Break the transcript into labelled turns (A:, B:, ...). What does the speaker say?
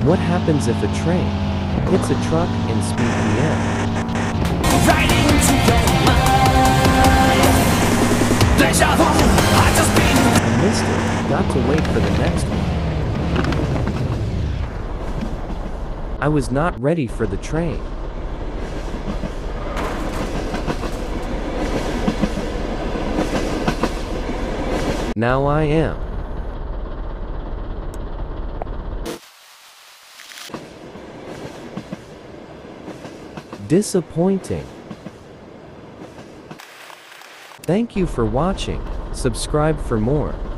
A: What happens if a train hits a truck in speed PM?
B: Right into your mind. Deja vu, I just been.
A: I missed it. Got to wait for the next one. I was not ready for the train. Now I am. Disappointing. Thank you for watching. Subscribe for more.